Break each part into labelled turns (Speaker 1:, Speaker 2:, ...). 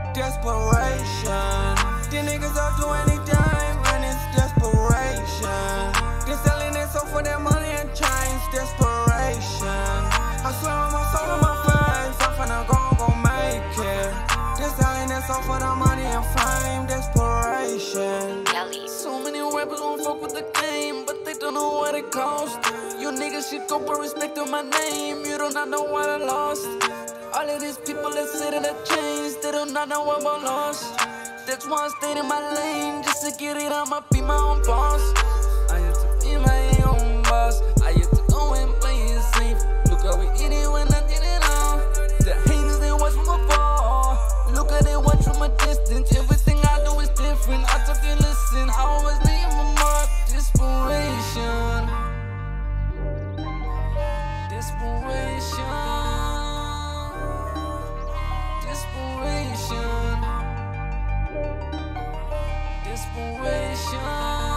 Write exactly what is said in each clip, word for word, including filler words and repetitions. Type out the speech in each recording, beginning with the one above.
Speaker 1: Desperation. These niggas will do anything when it's desperation. They selling their soul for their money and chains. Desperation. I swear on my soul and my face, I'm finna go, go make it. They selling their soul for the money and fame. Desperation.
Speaker 2: So many rappers won't fuck with the game, but they don't know what it costs. You niggas should go put respect to my name. You do not know what I lost. All of these people that sit in the chains, they do not know what I lost. That's why I stayed in my lane, just to get it, I'ma be my own boss. I used to be my own boss. I used to go and play it safe. Look how we did it when I did it all. The haters, they watch from afar. Look how they watch from a distance. Everything I do is different. I took and listen. I always leave my mark. Desperation. Desperation. Desperation. Desperation.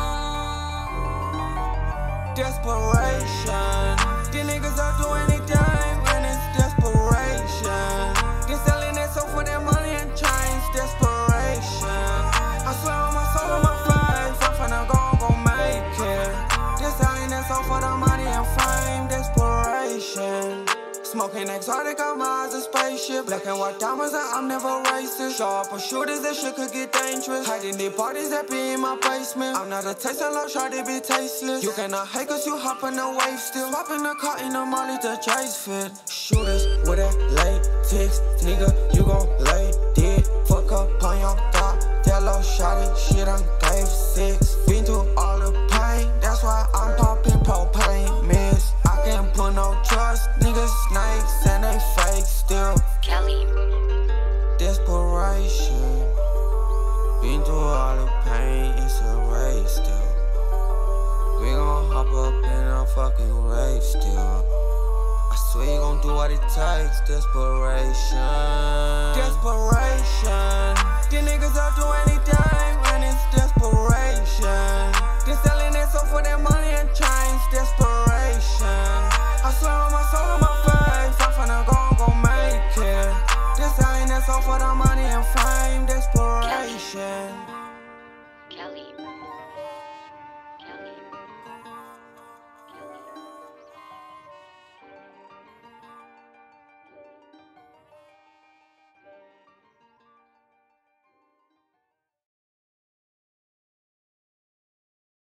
Speaker 1: Desperation. These niggas will do anything when it's desperation. They selling their soul for their money and chains. Desperation. I swear on my soul and my face, I'm finna go, go make it. They selling their soul for the money and fame. Desperation. Smoking exotic, I'm high as a spaceship. Black and white diamonds, and I'm never racist. Show up for shooters, that shit could get dangerous. Hiding the parties that be in my basement. I'm not a taste, I love shawty be tasteless. You cannot hate cause you hop in the wave still. Swapping the car in the molly to chase fit. Shooters with that latex, nigga, you gon' lay dead. Fuck up on your top, that low shawty, shit I gave six. Been through all the pain, that's why I'm popping propane. Miss, I can't put no trust, niggas snakes and they fake still.
Speaker 3: Cali.
Speaker 1: Desperation. Been through all the pain, it's a race still. We gon' hop up in a fucking race still. I swear you gon' do what it takes. Desperation. Desperation. These niggas will do anything when it's desperation. They selling their soul for their money and chains. Desperation. I swear on my soul and my face, I'm finna go, go make it. They selling their soul for the money and fame. Desperation.